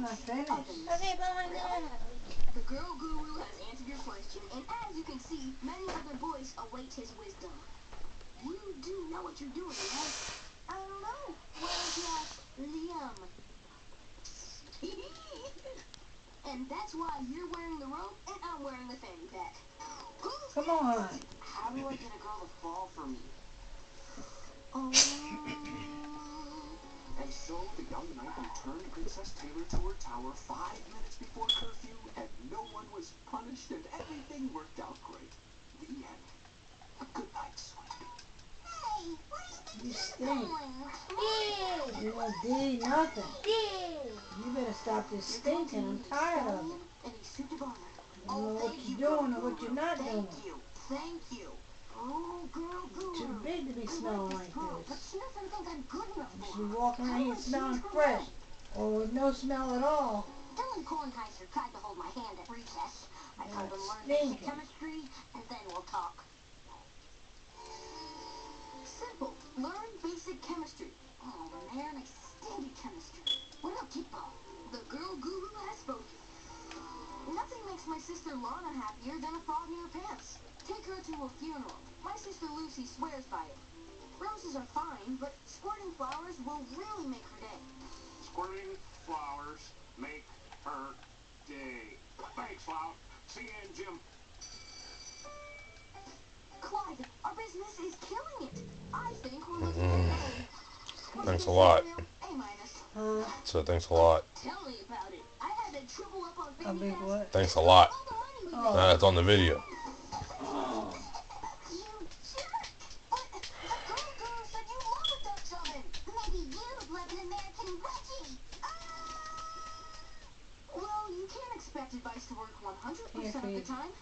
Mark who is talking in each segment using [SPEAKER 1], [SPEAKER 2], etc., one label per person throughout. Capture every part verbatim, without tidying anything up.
[SPEAKER 1] I'm not finished.
[SPEAKER 2] Okay, but my God.
[SPEAKER 3] The girl guru has answered your question, and as you can see, many other boys await his wisdom. You do know what you're doing, right? I don't know. Why don't you ask Liam? And that's why you're wearing the robe and I'm wearing the fanny pack.
[SPEAKER 1] Come on.
[SPEAKER 3] How do I get a girl to fall for me? Oh.
[SPEAKER 4] And so the young knight returned Princess Taylor to her tower five minutes before curfew, and no one was punished, and everything worked out great. The end. Good night, sweetie.
[SPEAKER 3] Hey, where do
[SPEAKER 1] You
[SPEAKER 3] you think
[SPEAKER 1] stink.
[SPEAKER 3] you're going?
[SPEAKER 2] Yeah.
[SPEAKER 1] You don't do nothing.
[SPEAKER 2] Yeah.
[SPEAKER 1] You better stop this stinking. I'm tired of it.
[SPEAKER 3] And he's suited of honor.
[SPEAKER 1] You don't know what you're doing or what you're not doing.
[SPEAKER 3] Thank you. Thank you. Oh, girl, guru.
[SPEAKER 1] Too big to be smelling like
[SPEAKER 3] But
[SPEAKER 1] this.
[SPEAKER 3] she doesn't think I'm good enough
[SPEAKER 1] You
[SPEAKER 3] for
[SPEAKER 1] should be
[SPEAKER 3] her.
[SPEAKER 1] walking around here smelling fresh. Or with no smell at all.
[SPEAKER 3] Dylan Kornheiser tried to hold my hand at recess. I told him learn
[SPEAKER 1] Stinking.
[SPEAKER 3] basic chemistry, and then we'll talk. Simple. Learn basic chemistry. Oh, man, I studied chemistry. What about kickball? The girl guru has spoken. Nothing makes my sister Lana happier than a frog in her pants. Take her to a funeral. My sister Lucy swears by it. Roses are fine, but squirting flowers will really make her day.
[SPEAKER 4] Squirting flowers make her day. Thanks, Cloud. See you in gym.
[SPEAKER 3] Clyde, our business is killing it. I think we're looking at an A.
[SPEAKER 5] Thanks a lot.
[SPEAKER 3] A minus.
[SPEAKER 1] Huh?
[SPEAKER 5] So thanks a lot.
[SPEAKER 3] Tell me about it. I had to triple up on
[SPEAKER 1] A
[SPEAKER 3] fanny
[SPEAKER 1] big
[SPEAKER 3] packs.
[SPEAKER 1] what?
[SPEAKER 5] Thanks a lot.
[SPEAKER 3] All the money we
[SPEAKER 1] Oh.
[SPEAKER 3] made.
[SPEAKER 5] That's on the video.
[SPEAKER 3] You jerk! But the girl guru said you love a Dutch oven. Maybe you'd love an American wedgie. Ah! Well, you can't expect advice to work one hundred percent of the
[SPEAKER 1] Can't be.
[SPEAKER 3] time.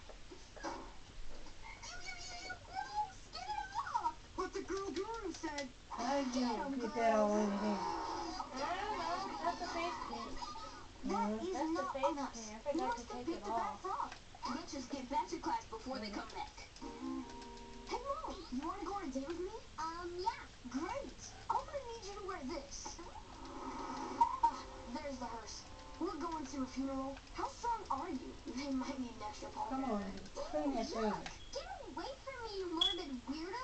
[SPEAKER 3] Get it off! But the girl guru said,
[SPEAKER 1] How did you get that all in your hand?
[SPEAKER 2] I don't know. That's the face paint.
[SPEAKER 3] that
[SPEAKER 1] Mhm.
[SPEAKER 3] is
[SPEAKER 2] That's the
[SPEAKER 3] not
[SPEAKER 2] face
[SPEAKER 3] on us.
[SPEAKER 2] paint. I
[SPEAKER 3] You
[SPEAKER 2] forgot
[SPEAKER 3] must
[SPEAKER 2] to
[SPEAKER 3] have
[SPEAKER 2] take
[SPEAKER 3] picked
[SPEAKER 2] it
[SPEAKER 3] a bad
[SPEAKER 2] off.
[SPEAKER 3] frog. Bitches get back to class before they come back. Hey, Molly, you want to go on a date with me? Um, yeah. Great. I'm going to need you to wear this. Ah, there's the hearse. We're going to a funeral. How strong are you? They might need an extra pole.
[SPEAKER 1] Come on. Clean that finger.
[SPEAKER 3] Get away from me, you morbid weirdo.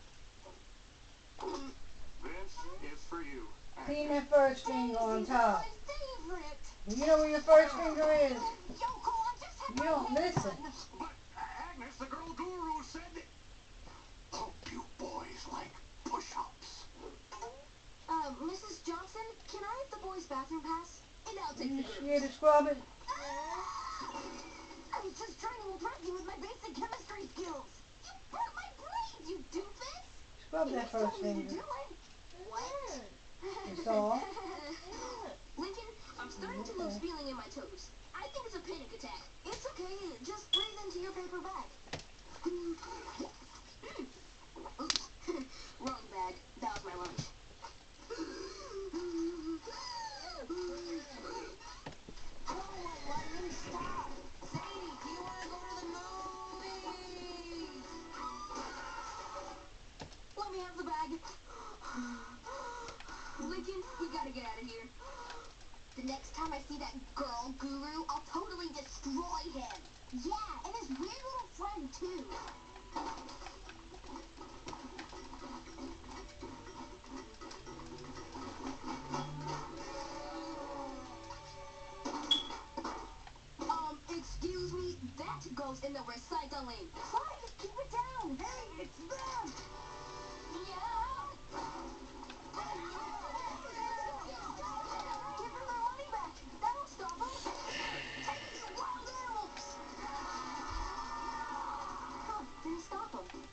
[SPEAKER 4] This is for you.
[SPEAKER 1] Clean that first finger on top.
[SPEAKER 3] My favorite.
[SPEAKER 1] You know where your first finger is?
[SPEAKER 3] Yoko, I just had
[SPEAKER 1] You
[SPEAKER 3] my
[SPEAKER 1] don't
[SPEAKER 3] hair
[SPEAKER 1] listen.
[SPEAKER 3] done.
[SPEAKER 4] But Agnes, the girl guru, said that... Hope you boys like push-ups.
[SPEAKER 3] Uh, Missus Johnson, can I have the boys' bathroom pass? And I'll take
[SPEAKER 1] You
[SPEAKER 3] the girls.
[SPEAKER 1] scared to scrub it?
[SPEAKER 3] I was just trying to impress you with my basic chemistry skills. You burnt my brain, you doofus.
[SPEAKER 1] Scrub that
[SPEAKER 3] You
[SPEAKER 1] first
[SPEAKER 3] told me to
[SPEAKER 1] finger.
[SPEAKER 3] do it. What?
[SPEAKER 1] That's all?
[SPEAKER 3] Lincoln, I'm starting to lose feeling in my toes. I think it's a panic attack. It's okay. Just breathe into your paper bag. Oops. Wrong bag. That was my lunch. Oh, lightning, stop! Sadie, do you want to go to the movies? Let me have the bag. Lincoln, we gotta get out of here. The next time I see that girl guru, I'll totally destroy him. Yeah, and his weird little friend, too. Um, excuse me, that goes in the recycling. Clyde, keep it down. Hey, it's them. Yeah. Give them their money back. That'll stop them. Hey, you wild animals. Huh, didn't stop them.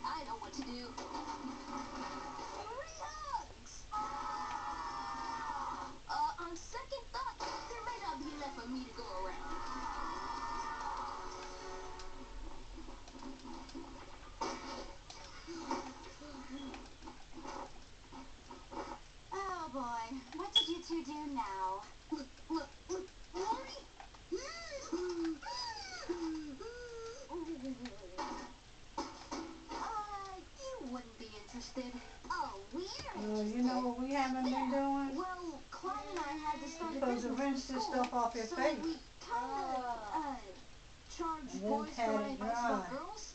[SPEAKER 3] wouldn't be interested. Oh, we're
[SPEAKER 1] Well, you know what we haven't been doing?
[SPEAKER 3] Well, Clyde and I had to start
[SPEAKER 1] You're
[SPEAKER 3] a
[SPEAKER 1] supposed to
[SPEAKER 3] business
[SPEAKER 1] rinse
[SPEAKER 3] in
[SPEAKER 1] this
[SPEAKER 3] school,
[SPEAKER 1] stuff off your
[SPEAKER 3] so
[SPEAKER 1] face.
[SPEAKER 3] we kinda, uh, charge
[SPEAKER 1] And then
[SPEAKER 3] boys to
[SPEAKER 1] pat it
[SPEAKER 3] ride bikes
[SPEAKER 1] dry.
[SPEAKER 3] about girls.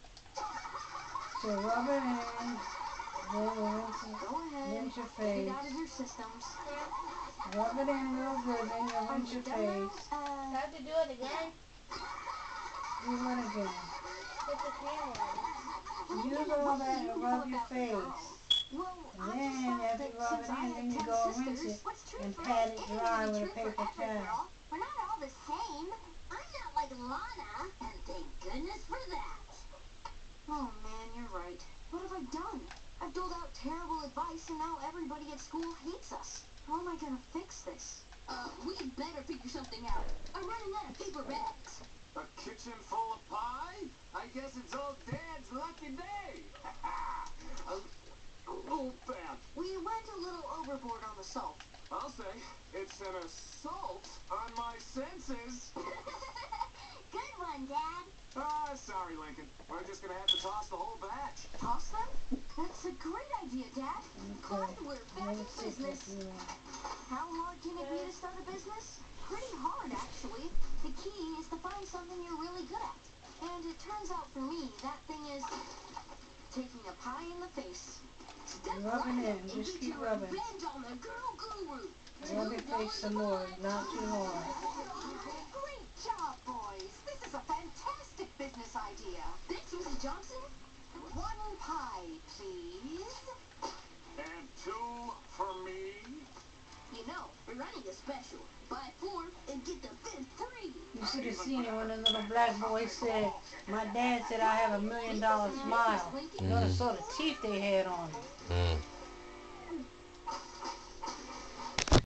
[SPEAKER 1] So rub it in, then rinse, it-
[SPEAKER 3] Go ahead,
[SPEAKER 1] rinse your
[SPEAKER 3] get it
[SPEAKER 1] face.
[SPEAKER 3] out of your systems.
[SPEAKER 1] Rub it in real good, then you
[SPEAKER 3] Are
[SPEAKER 1] rinse
[SPEAKER 3] you
[SPEAKER 1] your
[SPEAKER 3] done now?
[SPEAKER 1] face.
[SPEAKER 3] Uh,
[SPEAKER 2] Have to do it again?
[SPEAKER 1] Do it again.
[SPEAKER 2] Put the camera on.
[SPEAKER 1] Use all that and rub your face.
[SPEAKER 3] well,
[SPEAKER 1] And
[SPEAKER 3] I just
[SPEAKER 1] then
[SPEAKER 3] thought
[SPEAKER 1] after
[SPEAKER 3] that
[SPEAKER 1] you rub
[SPEAKER 3] since
[SPEAKER 1] it
[SPEAKER 3] I
[SPEAKER 1] in,
[SPEAKER 3] had
[SPEAKER 1] then you
[SPEAKER 3] ten
[SPEAKER 1] go and rinse
[SPEAKER 3] sisters,
[SPEAKER 1] it
[SPEAKER 3] what's true
[SPEAKER 1] and
[SPEAKER 3] for
[SPEAKER 1] pat
[SPEAKER 3] us
[SPEAKER 1] it
[SPEAKER 3] isn't
[SPEAKER 1] dry
[SPEAKER 3] really
[SPEAKER 1] with a
[SPEAKER 3] true for
[SPEAKER 1] paper
[SPEAKER 3] every
[SPEAKER 1] towel.
[SPEAKER 3] girl. We're not all the same. I'm not like Lana, and thank goodness for that. Oh man, you're right. What have I done? I've doled out terrible advice, and now everybody at school hates us. How am I gonna fix this? Uh, we'd better figure something out. I'm running out of paper bags.
[SPEAKER 4] A kitchen full of pie? I guess it's old Dad's lucky day. oh, oh, bad.
[SPEAKER 3] We went a little overboard on the salt.
[SPEAKER 4] I'll say it's an assault on my senses.
[SPEAKER 3] Good one, Dad.
[SPEAKER 4] Ah, sorry, Lincoln. We're just gonna have to toss the whole batch.
[SPEAKER 3] Toss them? That's a great idea, Dad. Clyde, we're back in
[SPEAKER 1] Rinse it
[SPEAKER 3] business.
[SPEAKER 1] if you want.
[SPEAKER 3] How hard can it be to start a business? Pretty hard, actually. The key is to find something you're really good at. And it turns out for me, that thing is taking a pie in the face. Step
[SPEAKER 1] Rub it
[SPEAKER 3] right
[SPEAKER 1] in.
[SPEAKER 3] up and
[SPEAKER 1] Just
[SPEAKER 3] get
[SPEAKER 1] keep
[SPEAKER 3] your
[SPEAKER 1] rubbing.
[SPEAKER 3] revenge on the girl guru.
[SPEAKER 1] Rub your face some more, not too hard.
[SPEAKER 3] Great job, boys. This is a fantastic business idea. Thanks, Missus Johnson. One pie, please.
[SPEAKER 4] And two for me.
[SPEAKER 3] You know, we're running a special. Buy four and get the fifth free.
[SPEAKER 1] You should have seen it when the little black boy said, my dad said I have a million dollar smile. You notice saw the teeth they had on it.
[SPEAKER 5] Mm.